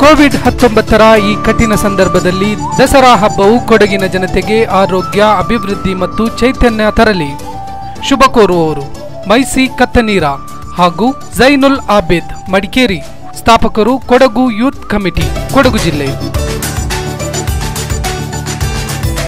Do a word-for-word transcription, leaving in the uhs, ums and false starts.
Covid ಹತ್ತೊಂಬತ್ತರ ಈ ಕಠಿಣ ಸಂದರ್ಭದಲ್ಲಿ ದಸರಾ ಹಬ್ಬವು ಕೊಡಗಿನ ಜನತೆಗೆ ಆರೋಗ್ಯ, ಅಭಿವೃದ್ಧಿ ಮತ್ತು ಚೈತನ್ಯ ತರಲಿ ಶುಭ ಕೋರುವವರು ಮೈಸಿ ಕತ್ತನೀರ ಹಾಗೂ ಜೈನುಲ್ ಆಬೇದ್ ಮಡಿಕೇರಿ, ಸ್ಥಾಪಕರು ಕೊಡಗು ಯೂತ್ ಕಮಿಟಿ, ಕೊಡಗು ಜಿಲ್ಲೆ.